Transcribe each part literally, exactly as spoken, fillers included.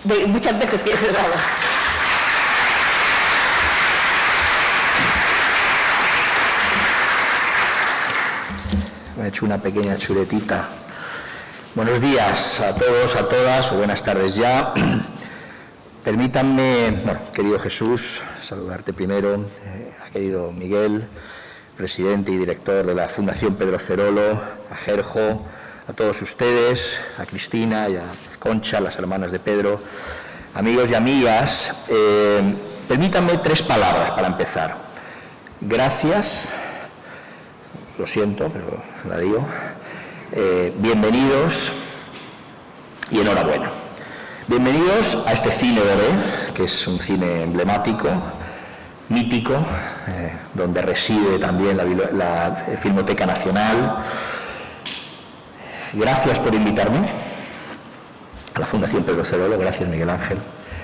de, muchas veces que he cerrado. Me he hecho una pequeña chuletita. Buenos días a todos, a todas, o buenas tardes ya. Permítanme, bueno, querido Jesús, saludarte primero, eh, a querido Miguel, presidente y director de la Fundación Pedro Cerolo, a Jerjo, a todos ustedes, a Cristina y a Concha, las hermanas de Pedro, amigos y amigas. Eh, permítanme tres palabras para empezar. Gracias, lo siento, pero la digo, eh, bienvenidos y enhorabuena. Bienvenidos a este Cine Doré, que es un cine emblemático, mítico, eh, donde reside también la, la Filmoteca Nacional. Gracias por invitarme a la Fundación Pedro Cerolo, gracias Miguel Ángel.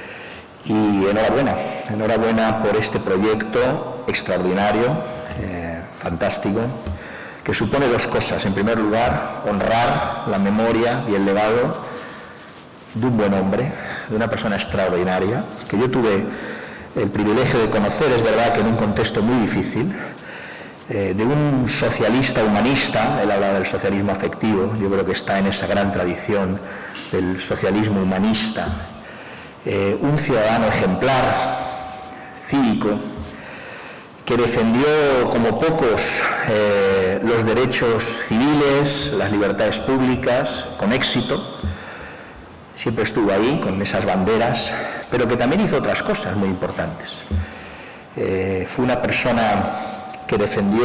Y enhorabuena, enhorabuena por este proyecto extraordinario, eh, fantástico, que supone dos cosas. En primer lugar, honrar la memoria y el legado de un buen hombre, de una persona extraordinaria, que yo tuve el privilegio de conocer, es verdad que en un contexto muy difícil, eh, de un socialista humanista. Él habla del socialismo afectivo, yo creo que está en esa gran tradición del socialismo humanista, eh, un ciudadano ejemplar, cívico, que defendió como pocos eh, los derechos civiles, las libertades públicas, con éxito. Siempre estuvo ahí con esas banderas, pero que también hizo otras cosas muy importantes. Eh, fue una persona que defendió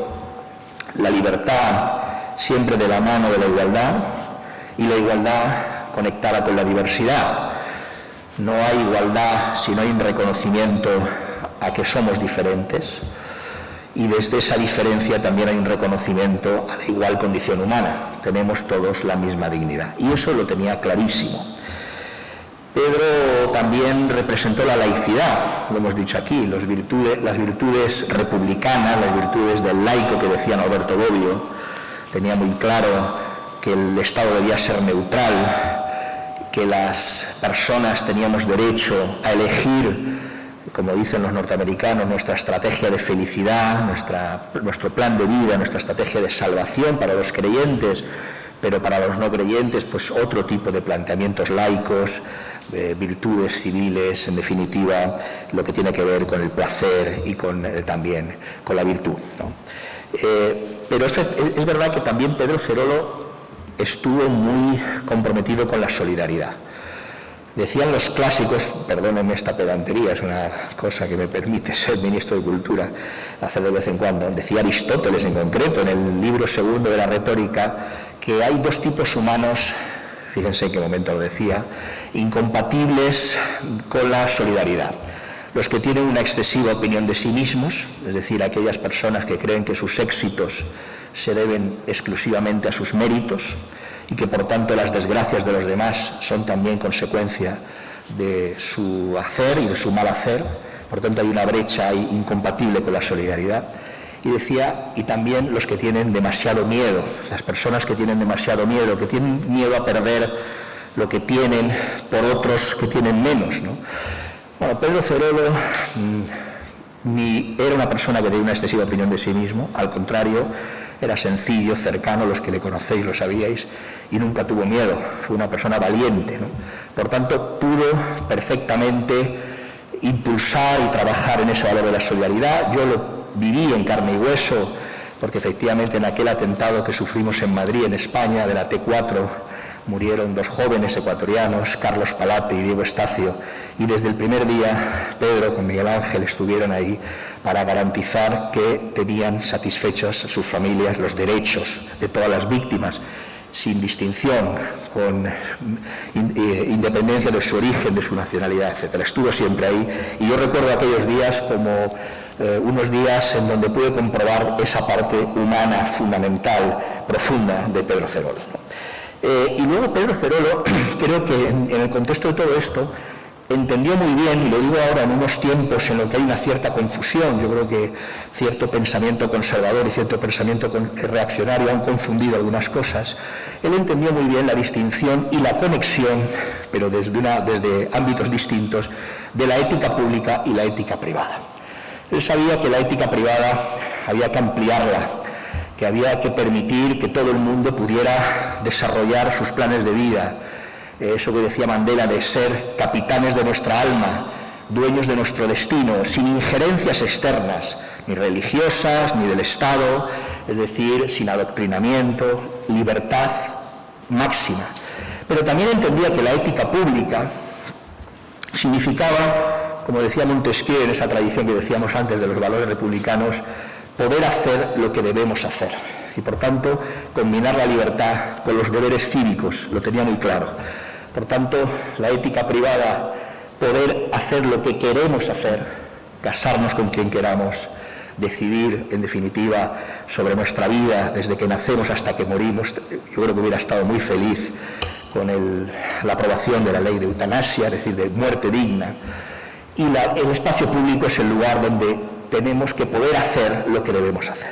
la libertad siempre de la mano de la igualdad, y la igualdad conectada con la diversidad. No hay igualdad si no hay un reconocimiento a que somos diferentes, y desde esa diferencia también hay un reconocimiento a la igual condición humana. Tenemos todos la misma dignidad, y eso lo tenía clarísimo. Pedro también representó la laicidad, lo hemos dicho aquí, los virtudes, las virtudes republicanas, las virtudes del laico que decía Alberto Bobbio. Tenía muy claro que el Estado debía ser neutral, que las personas teníamos derecho a elegir, como dicen los norteamericanos, nuestra estrategia de felicidad, nuestra, nuestro plan de vida, nuestra estrategia de salvación para los creyentes, pero para los no creyentes, pues otro tipo de planteamientos laicos, eh, virtudes civiles, en definitiva, lo que tiene que ver con el placer y con, eh, también con la virtud, ¿no? Eh, pero es, es verdad que también Pedro Cerolo estuvo muy comprometido con la solidaridad. Decían los clásicos, perdónenme esta pedantería, es una cosa que me permite ser ministro de Cultura, hacer de vez en cuando. Decía Aristóteles en concreto, en el libro segundo de la retórica, que hay dos tipos humanos, fíjense en qué momento lo decía, incompatibles con la solidaridad. Los que tienen una excesiva opinión de sí mismos, es decir, aquellas personas que creen que sus éxitos se deben exclusivamente a sus méritos, y que por tanto las desgracias de los demás son también consecuencia de su hacer y de su mal hacer. Por tanto hay una brecha ahí incompatible con la solidaridad. Y decía, y también los que tienen demasiado miedo, las personas que tienen demasiado miedo, que tienen miedo a perder lo que tienen por otros que tienen menos, ¿no? Bueno, Pedro Cerolo mmm, ni era una persona que tenía una excesiva opinión de sí mismo, al contrario, era sencillo, cercano, los que le conocéis lo sabíais, y nunca tuvo miedo, fue una persona valiente, ¿no? Por tanto, pudo perfectamente impulsar y trabajar en ese valor de la solidaridad. Yo lo viví en carne y hueso, porque efectivamente en aquel atentado que sufrimos en Madrid, en España, de la T cuatro, murieron dos jóvenes ecuatorianos, Carlos Palate y Diego Estacio, y desde el primer día Pedro con Miguel Ángel estuvieron ahí para garantizar que tenían satisfechos sus familias los derechos de todas las víctimas, sin distinción, con independencia de su origen, de su nacionalidad, etcétera. Estuvo siempre ahí, y yo recuerdo aquellos días como eh, unos días en donde pude comprobar esa parte humana, fundamental, profunda de Pedro Cerolo, ¿no? Eh, y luego Pedro Cerolo, creo que en, en el contexto de todo esto, entendió muy bien, y lo digo ahora en unos tiempos en los que hay una cierta confusión, yo creo que cierto pensamiento conservador y cierto pensamiento reaccionario han confundido algunas cosas. Él entendió muy bien la distinción y la conexión, pero desde, una, desde ámbitos distintos, de la ética pública y la ética privada. Él sabía que la ética privada había que ampliarla, que había que permitir que todo el mundo pudiera desarrollar sus planes de vida, eso que decía Mandela de ser capitanes de nuestra alma, dueños de nuestro destino, sin injerencias externas, ni religiosas, ni del Estado, es decir, sin adoctrinamiento, libertad máxima. Pero también entendía que la ética pública significaba, como decía Montesquieu en esa tradición que decíamos antes de los valores republicanos, poder hacer lo que debemos hacer. Y por tanto, combinar la libertad con los deberes cívicos, lo tenía muy claro. Por tanto, la ética privada, poder hacer lo que queremos hacer, casarnos con quien queramos, decidir, en definitiva, sobre nuestra vida desde que nacemos hasta que morimos. Yo creo que hubiera estado muy feliz con el, la aprobación de la ley de eutanasia, es decir, de muerte digna. Y la, el espacio público es el lugar donde tenemos que poder hacer lo que debemos hacer.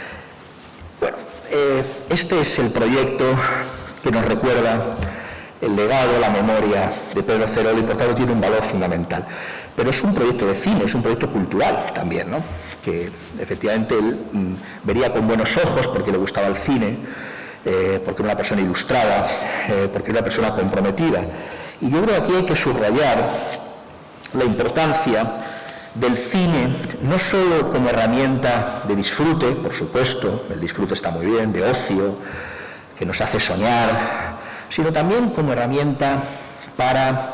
Bueno, eh, este es el proyecto que nos recuerda el legado, la memoria de Pedro Cerolo, y por tanto tiene un valor fundamental. Pero es un proyecto de cine, es un proyecto cultural también, ¿no? Que efectivamente él mm, vería con buenos ojos porque le gustaba el cine, eh, porque era una persona ilustrada, eh, porque era una persona comprometida. Y yo creo que aquí hay que subrayar la importancia del cine, no solo como herramienta de disfrute, por supuesto, el disfrute está muy bien, de ocio, que nos hace soñar, sino también como herramienta para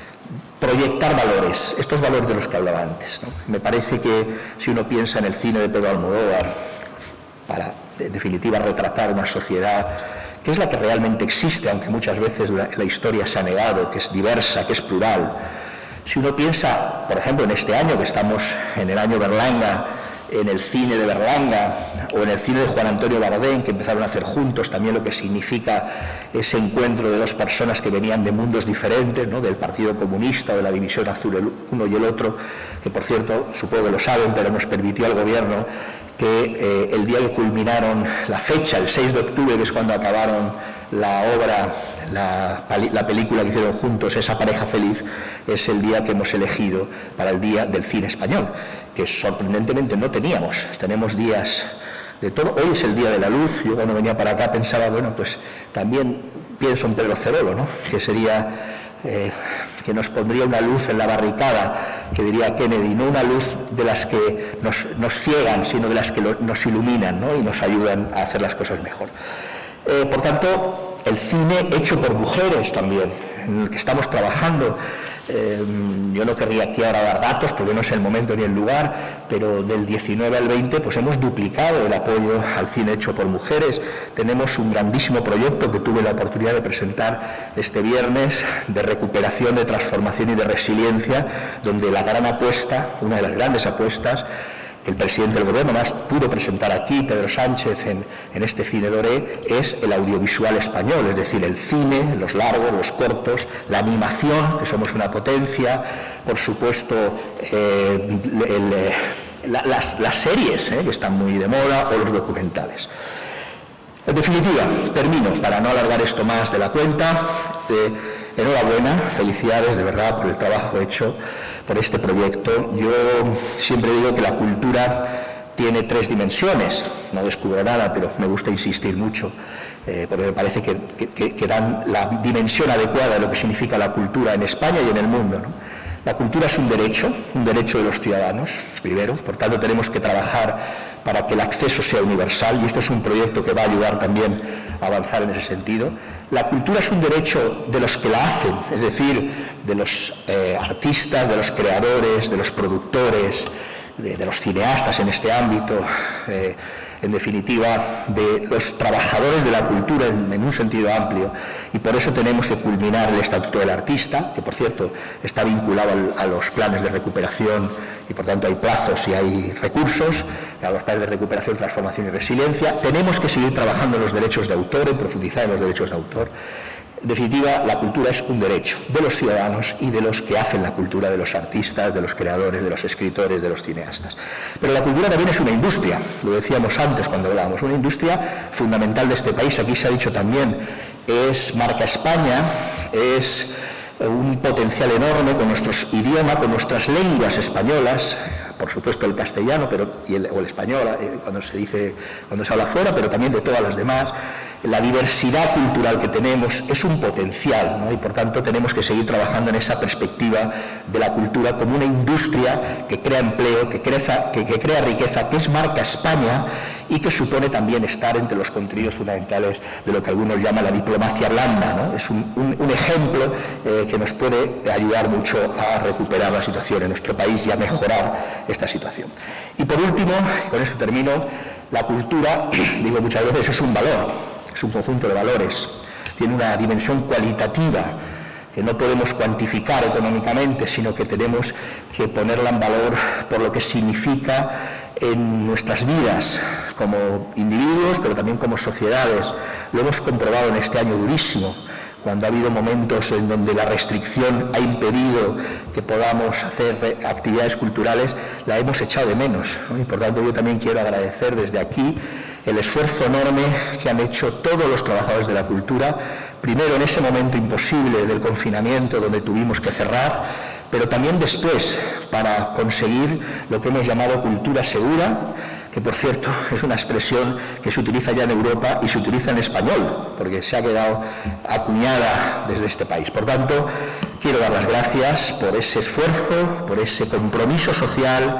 proyectar valores, estos valores de los que hablaba antes, ¿no? Me parece que si uno piensa en el cine de Pedro Almodóvar, para, en definitiva, retratar una sociedad que es la que realmente existe, aunque muchas veces la, la historia se ha negado, que es diversa, que es plural. Si uno piensa, por ejemplo, en este año, que estamos en el año Berlanga, en el cine de Berlanga, o en el cine de Juan Antonio Bardem, que empezaron a hacer juntos también lo que significa ese encuentro de dos personas que venían de mundos diferentes, ¿no? Del Partido Comunista, de la División Azul el uno y el otro, que por cierto, supongo que lo saben, pero nos permitió al gobierno que eh, el día que culminaron la fecha, el seis de octubre, que es cuando acabaron la obra, la, la película que hicieron juntos, Esa pareja feliz, es el día que hemos elegido para el Día del Cine Español, que sorprendentemente no teníamos. Tenemos días de todo. Hoy es el Día de la Luz. Yo cuando venía para acá pensaba, bueno, pues también pienso en Pedro Cerolo, ¿no? Que sería, eh, que nos pondría una luz en la barricada, que diría Kennedy, no una luz de las que nos, nos ciegan, sino de las que lo, nos iluminan, ¿no? Y nos ayudan a hacer las cosas mejor. Eh, por tanto, el cine hecho por mujeres también, en el que estamos trabajando. Eh, yo no querría aquí ahora dar datos porque no es el momento ni el lugar, pero del diecinueve al veinte pues hemos duplicado el apoyo al cine hecho por mujeres. Tenemos un grandísimo proyecto que tuve la oportunidad de presentar este viernes, de recuperación, de transformación y de resiliencia, donde la gran apuesta, una de las grandes apuestas, que el presidente del gobierno más pudo presentar aquí, Pedro Sánchez, en, en este Cine Doré, es el audiovisual español, es decir, el cine, los largos, los cortos, la animación, que somos una potencia, por supuesto, eh, el, la, las, las series, eh, que están muy de moda, o los documentales. En definitiva, termino, para no alargar esto más de la cuenta. Eh, enhorabuena, felicidades de verdad por el trabajo hecho, por este proyecto. Yo siempre digo que la cultura tiene tres dimensiones, no descubro nada, pero me gusta insistir mucho, eh, porque me parece que, que, que dan la dimensión adecuada de lo que significa la cultura en España y en el mundo, ¿no? La cultura es un derecho, un derecho de los ciudadanos, primero, por tanto tenemos que trabajar para que el acceso sea universal, y esto es un proyecto que va a ayudar también a avanzar en ese sentido. La cultura es un derecho de los que la hacen, es decir, de los eh, artistas, de los creadores, de los productores, de, de los cineastas en este ámbito, eh, en definitiva, de los trabajadores de la cultura en, en un sentido amplio, y por eso tenemos que culminar el Estatuto del Artista, que por cierto está vinculado al, a los planes de recuperación, y por tanto hay plazos y hay recursos, a los planes de recuperación, transformación y resiliencia. Tenemos que seguir trabajando en los derechos de autor, en profundizar en los derechos de autor. En definitiva, la cultura es un derecho de los ciudadanos y de los que hacen la cultura, de los artistas, de los creadores, de los escritores, de los cineastas. Pero la cultura también es una industria, lo decíamos antes cuando hablábamos, una industria fundamental de este país. Aquí se ha dicho también, es marca España, es un potencial enorme con nuestros idiomas, con nuestras lenguas españolas, por supuesto el castellano pero, y el, o el español eh, cuando se dice, cuando se habla fuera, pero también de todas las demás. La diversidad cultural que tenemos es un potencial, ¿no? Y por tanto tenemos que seguir trabajando en esa perspectiva de la cultura como una industria que crea empleo, que crea, que, que crea riqueza, que es marca España y que supone también estar entre los contenidos fundamentales de lo que algunos llaman la diplomacia blanda, ¿no? Es un, un, un ejemplo eh, que nos puede ayudar mucho a recuperar la situación en nuestro país y a mejorar esta situación. Y por último, con esto termino, la cultura, digo muchas veces, es un valor. Es un conjunto de valores, tiene una dimensión cualitativa que no podemos cuantificar económicamente, sino que tenemos que ponerla en valor por lo que significa en nuestras vidas como individuos, pero también como sociedades. Lo hemos comprobado en este año durísimo, cuando ha habido momentos en donde la restricción ha impedido que podamos hacer actividades culturales, la hemos echado de menos, ¿no? Y por tanto yo también quiero agradecer desde aquí el esfuerzo enorme que han hecho todos los trabajadores de la cultura, primero en ese momento imposible del confinamiento donde tuvimos que cerrar, pero también después para conseguir lo que hemos llamado cultura segura, que por cierto es una expresión que se utiliza ya en Europa y se utiliza en español, porque se ha quedado acuñada desde este país. Por tanto, quiero dar las gracias por ese esfuerzo, por ese compromiso social,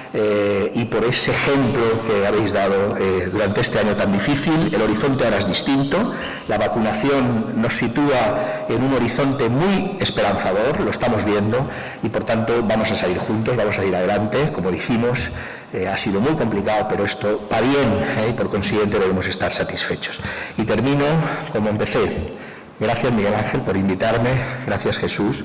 Eh, y por ese ejemplo que habéis dado eh, durante este año tan difícil. El horizonte ahora es distinto, la vacunación nos sitúa en un horizonte muy esperanzador, lo estamos viendo, y por tanto vamos a salir juntos, vamos a ir adelante. Como dijimos, eh, ha sido muy complicado, pero esto va bien, eh, y por consiguiente debemos estar satisfechos. Y termino como empecé. Gracias, Miguel Ángel, por invitarme, gracias, Jesús,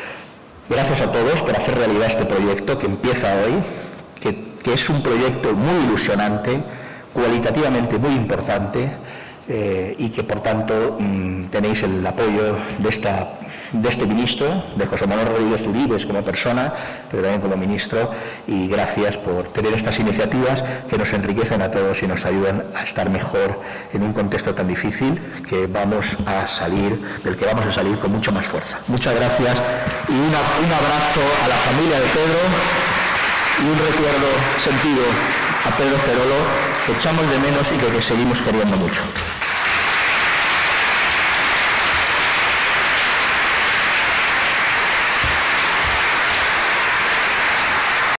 gracias a todos por hacer realidad este proyecto que empieza hoy, que, que es un proyecto muy ilusionante, cualitativamente muy importante, eh, y que por tanto mmm, tenéis el apoyo de, esta, de este ministro, de José Manuel Rodríguez Uribes como persona, pero también como ministro, y gracias por tener estas iniciativas que nos enriquecen a todos y nos ayudan a estar mejor en un contexto tan difícil que vamos a salir, del que vamos a salir con mucha más fuerza. Muchas gracias y una, un abrazo a la familia de Pedro. Y un recuerdo sentido a Pedro Cerolo, que echamos de menos y que, que seguimos queriendo mucho.